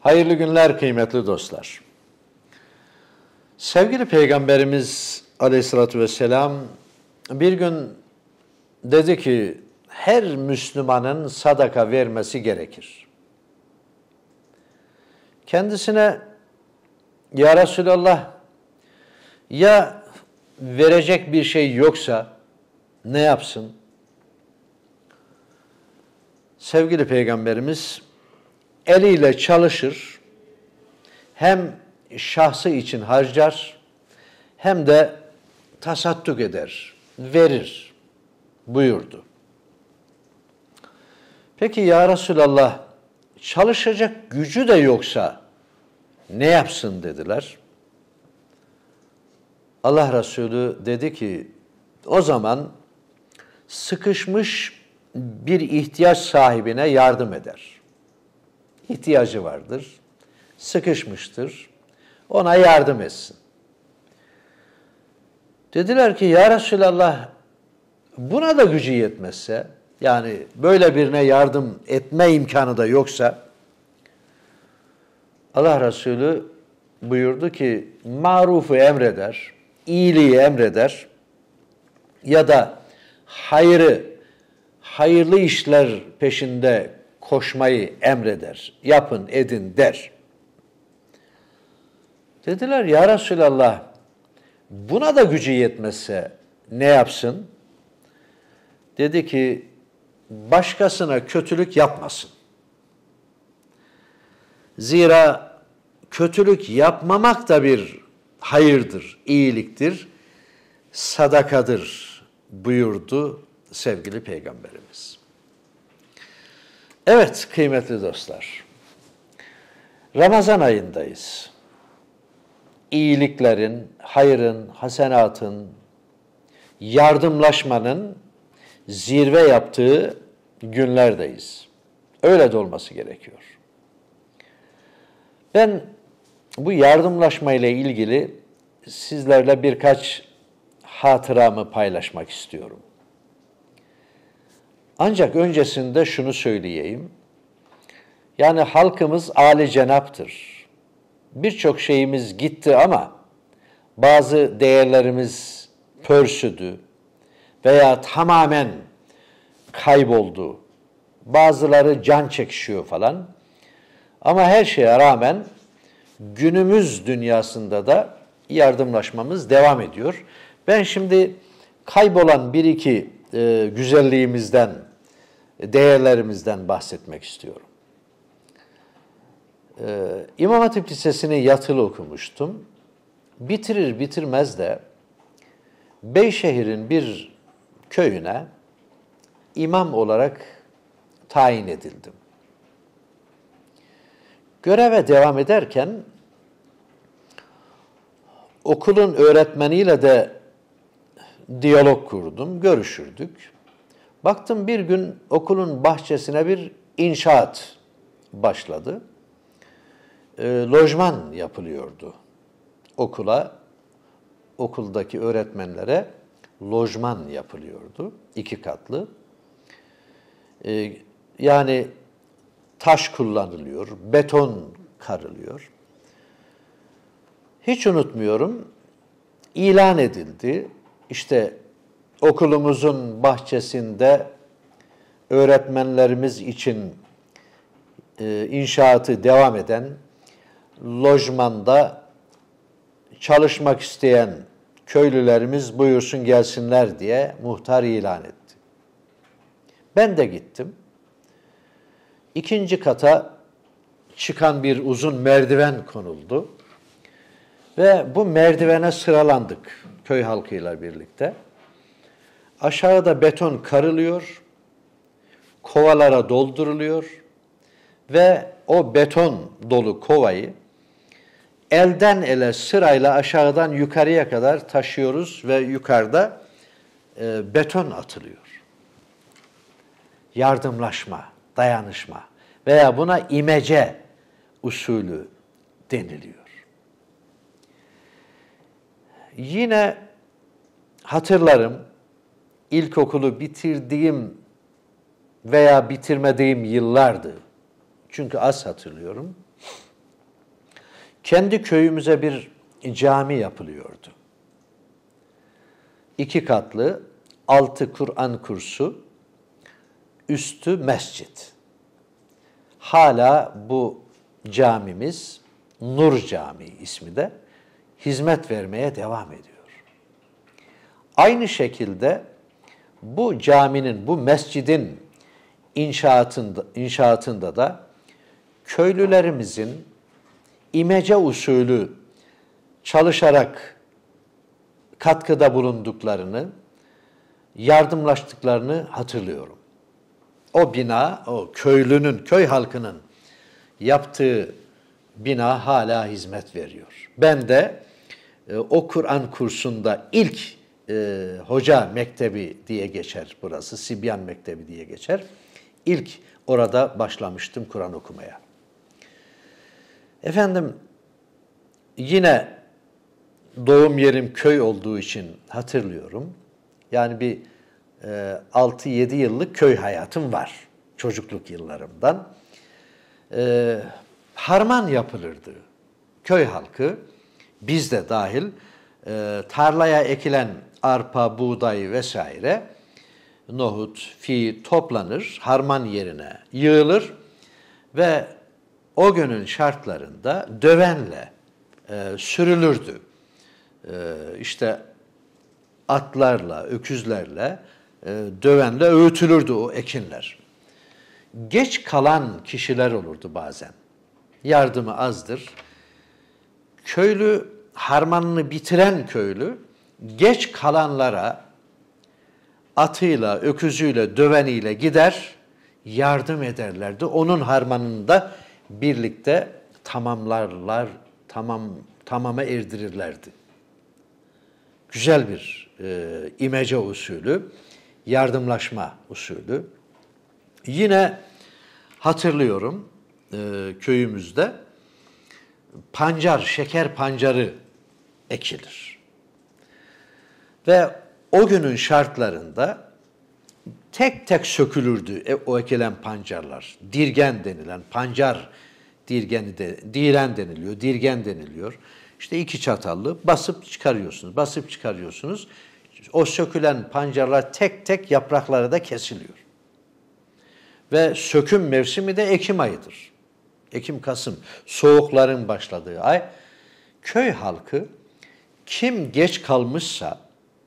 Hayırlı günler kıymetli dostlar. Sevgili Peygamberimiz Aleyhisselatü Vesselam bir gün dedi ki her Müslümanın sadaka vermesi gerekir. Kendisine ya Resulallah ya verecek bir şey yoksa ne yapsın? Sevgili Peygamberimiz eliyle çalışır, hem şahsı için harcar, hem de tasadduk eder, verir buyurdu. Peki ya Resulallah, çalışacak gücü de yoksa ne yapsın dediler. Allah Resulü dedi ki, o zaman sıkışmış bir ihtiyaç sahibine yardım eder. İhtiyacı vardır, sıkışmıştır, ona yardım etsin. Dediler ki ya Resulallah buna da gücü yetmezse, yani böyle birine yardım etme imkanı da yoksa, Allah Resulü buyurdu ki marufu emreder, iyiliği emreder ya da hayırlı işler peşinde koşmayı emreder, yapın edin der. Dediler ya Resulallah buna da gücü yetmezse ne yapsın? Dedi ki başkasına kötülük yapmasın. Zira kötülük yapmamak da bir hayırdır, iyiliktir, sadakadır buyurdu sevgili Peygamberimiz. Evet kıymetli dostlar, Ramazan ayındayız. İyiliklerin, hayrın, hasenatın, yardımlaşmanın zirve yaptığı günlerdeyiz. Öyle de olması gerekiyor. Ben bu yardımlaşma ile ilgili sizlerle birkaç hatıramı paylaşmak istiyorum. Ancak öncesinde şunu söyleyeyim. Yani halkımız âli-cenaptır. Birçok şeyimiz gitti ama bazı değerlerimiz pörsüdü veya tamamen kayboldu. Bazıları can çekişiyor falan. Ama her şeye rağmen günümüz dünyasında da yardımlaşmamız devam ediyor. Ben şimdi kaybolan bir iki güzelliğimizden, değerlerimizden bahsetmek istiyorum. İmam Hatip Lisesi'ni yatılı okumuştum. Bitirir bitirmez de Beyşehir'in bir köyüne imam olarak tayin edildim. Göreve devam ederken okulun öğretmeniyle de diyalog kurdum, görüşürdük. Baktım bir gün okulun bahçesine bir inşaat başladı. Lojman yapılıyordu. Okuldaki öğretmenlere lojman yapılıyordu. 2 katlı. Yani taş kullanılıyor, beton karılıyor. Hiç unutmuyorum, ilan edildi. İşte okulumuzun bahçesinde öğretmenlerimiz için inşaatı devam eden lojmanda çalışmak isteyen köylülerimiz buyursun gelsinler diye muhtar ilan etti. Ben de gittim. 2. kata çıkan bir uzun merdiven konuldu. Ve bu merdivene sıralandık köy halkıyla birlikte. Aşağıda beton karılıyor, kovalara dolduruluyor ve o beton dolu kovayı elden ele sırayla aşağıdan yukarıya kadar taşıyoruz ve yukarıda beton atılıyor. Yardımlaşma, dayanışma veya buna imece usulü deniliyor. Yine hatırlarım, ilkokulu bitirdiğim veya bitirmediğim yıllardı. Çünkü az hatırlıyorum. Kendi köyümüze bir cami yapılıyordu. 2 katlı, altı Kur'an kursu, üstü mescit. Hala bu camimiz Nur Camii ismi de hizmet vermeye devam ediyor. Aynı şekilde bu caminin, bu mescidin inşaatında da köylülerimizin imece usulü çalışarak katkıda bulunduklarını, yardımlaştıklarını hatırlıyorum. O bina, o köy halkının yaptığı bina hala hizmet veriyor. Ben de o Kur'an kursunda ilk hoca mektebi diye geçer burası, Sibyan Mektebi diye geçer. İlk orada başlamıştım Kur'an okumaya. Efendim, yine doğum yerim köy olduğu için hatırlıyorum. Yani bir 6-7 yıllık köy hayatım var çocukluk yıllarımdan. Harman yapılırdı. Köy halkı, biz de dahil, tarlaya ekilen arpa, buğday vesaire, nohut, fi toplanır, harman yerine yığılır ve o günün şartlarında dövenle sürülürdü. İşte atlarla, öküzlerle, dövenle öğütülürdü o ekinler. Geç kalan kişiler olurdu bazen. Yardımı azdır. Köylü, harmanını bitiren köylü, geç kalanlara atıyla, öküzüyle, döveniyle gider, yardım ederlerdi. Onun harmanını da birlikte tamama erdirirlerdi. Güzel bir imece usulü, yardımlaşma usulü. Yine hatırlıyorum köyümüzde pancar, şeker pancarı ekilir. Ve o günün şartlarında tek tek sökülürdü o ekilen pancarlar. Dirgen denilen, pancar dirgeni de, diren deniliyor, dirgen deniliyor. İşte 2 çatallı basıp çıkarıyorsunuz. O sökülen pancarlar tek tek yaprakları da kesiliyor. Ve söküm mevsimi de Ekim ayıdır. Ekim-Kasım, soğukların başladığı ay. Köy halkı kim geç kalmışsa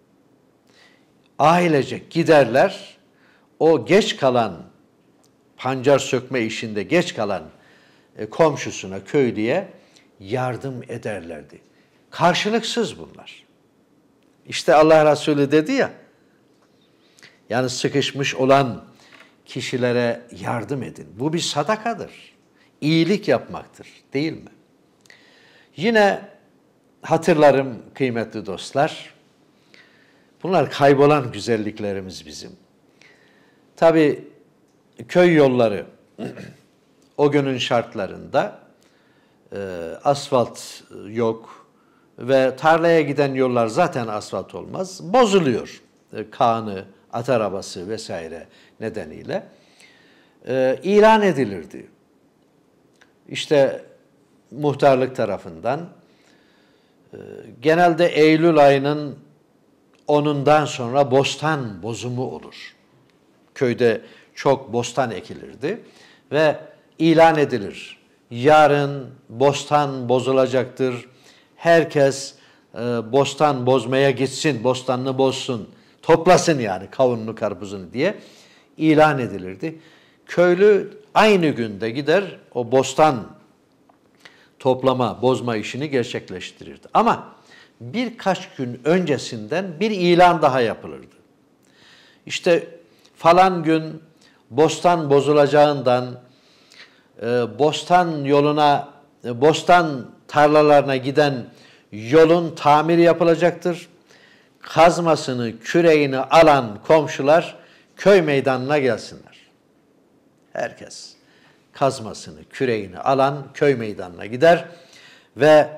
ailecek giderler, o geç kalan, pancar sökme işinde geç kalan komşusuna, köylüye yardım ederlerdi. Karşılıksız bunlar. İşte Allah Resulü dedi ya, yani sıkışmış olan kişilere yardım edin. Bu bir sadakadır. İyilik yapmaktır, değil mi? Yine hatırlarım kıymetli dostlar, bunlar kaybolan güzelliklerimiz bizim. Tabii köy yolları o günün şartlarında asfalt yok ve tarlaya giden yollar zaten asfalt olmaz, bozuluyor. Kağını, at arabası vesaire nedeniyle ilan edilirdi. İşte muhtarlık tarafından genelde Eylül ayının 10'undan sonra bostan bozumu olur. Köyde çok bostan ekilirdi ve ilan edilir. Yarın bostan bozulacaktır. Herkes bostan bozmaya gitsin, bostanını bozsun, toplasın yani kavununu, karpuzunu diye ilan edilirdi. Köylü aynı günde gider o bostan toplama, bozma işini gerçekleştirirdi. Ama birkaç gün öncesinden bir ilan daha yapılırdı. İşte falan gün bostan bozulacağından bostan yoluna, bostan tarlalarına giden yolun tamiri yapılacaktır. Kazmasını, küreğini alan komşular köy meydanına gelsinler. Herkes kazmasını, küreğini alan köy meydanına gider ve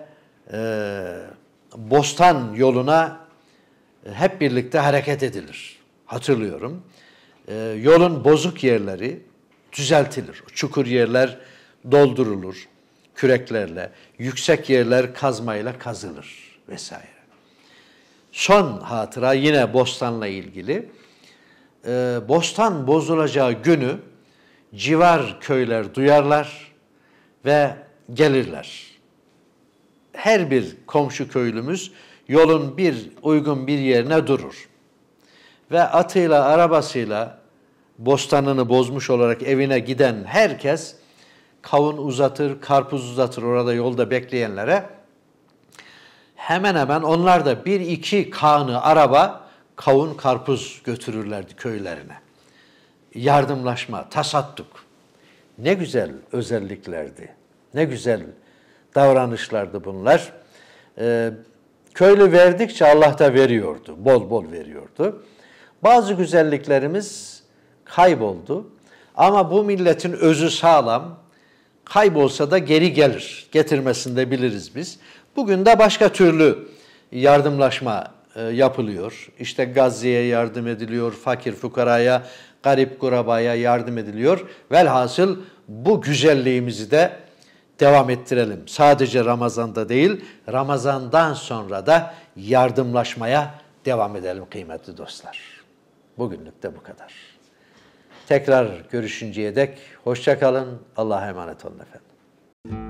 bostan yoluna hep birlikte hareket edilir. Hatırlıyorum. Yolun bozuk yerleri düzeltilir. Çukur yerler doldurulur. küreklerle, yüksek yerler kazmayla kazılır vesaire. Son hatıra yine bostanla ilgili. Bostan bozulacağı günü civar köyler duyarlar ve gelirler. Her bir komşu köylümüz yolun uygun bir yerine durur. Ve atıyla, arabasıyla bostanını bozmuş olarak evine giden herkes kavun uzatır, karpuz uzatır orada yolda bekleyenlere. Hemen hemen onlar da 1-2 kağını araba kavun, karpuz götürürlerdi köylerine. Yardımlaşma, tasadduk. Ne güzel özelliklerdi. Ne güzel davranışlardı bunlar. Köylü verdikçe Allah da veriyordu. Bol bol veriyordu. Bazı güzelliklerimiz kayboldu. Ama bu milletin özü sağlam. Kaybolsa da geri gelir. Getirmesini de biliriz biz. Bugün de başka türlü yardımlaşma yapılıyor. İşte Gazze'ye yardım ediliyor, fakir fukaraya, garip kurabaya yardım ediliyor. Velhasıl bu güzelliğimizi de devam ettirelim. Sadece Ramazan'da değil, Ramazan'dan sonra da yardımlaşmaya devam edelim kıymetli dostlar. Bugünlük de bu kadar. Tekrar görüşünceye dek hoşça kalın. Allah'a emanet olun efendim.